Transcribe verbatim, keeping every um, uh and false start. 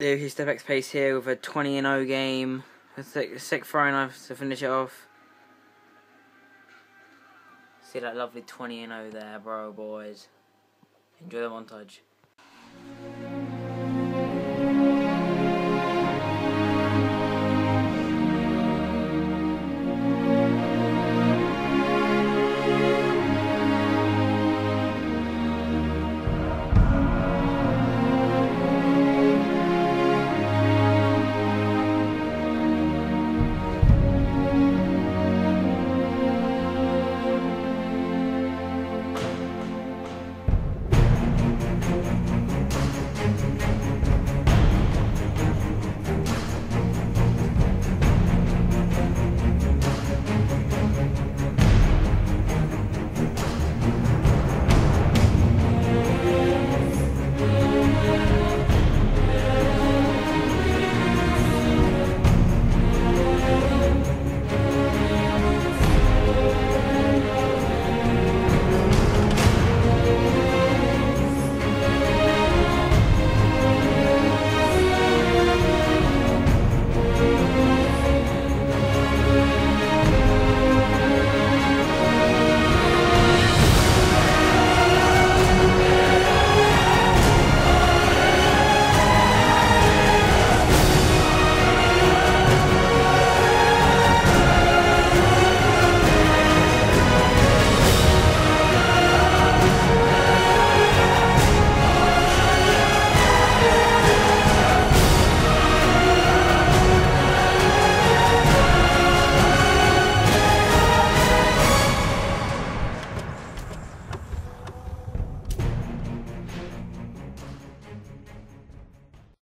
His step X pace here with a twenty and oh game. A sick, sick throwing knife to finish it off. See that lovely twenty and oh there, bro, boys. Enjoy the montage.